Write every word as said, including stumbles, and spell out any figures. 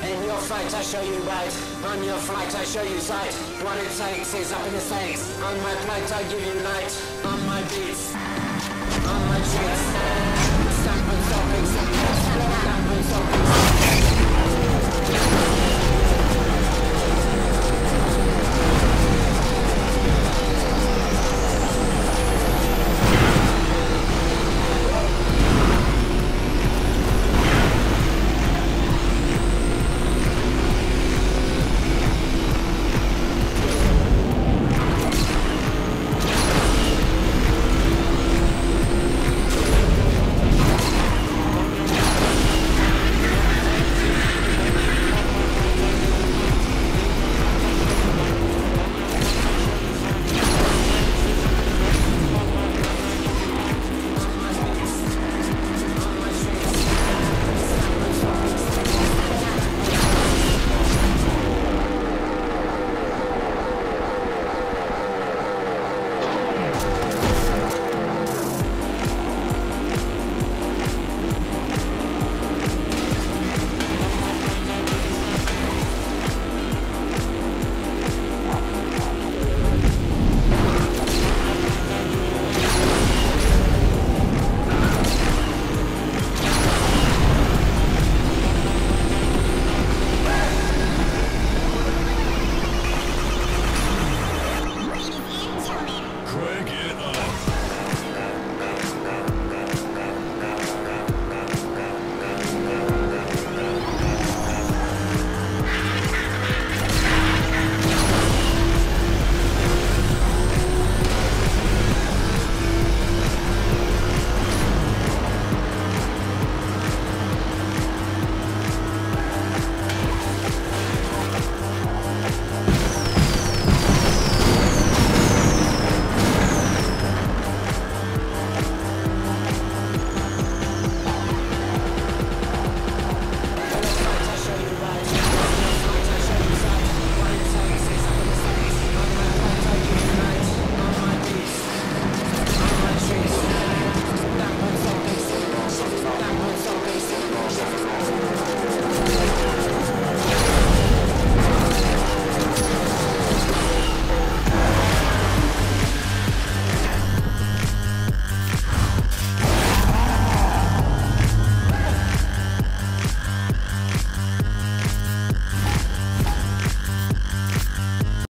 In your fight I show you right, on your flight I show you sight. What it takes is up in the stakes. On my plight I give you light. On my beats, on my cheeks. Stamp and stopping, stamp and stopping.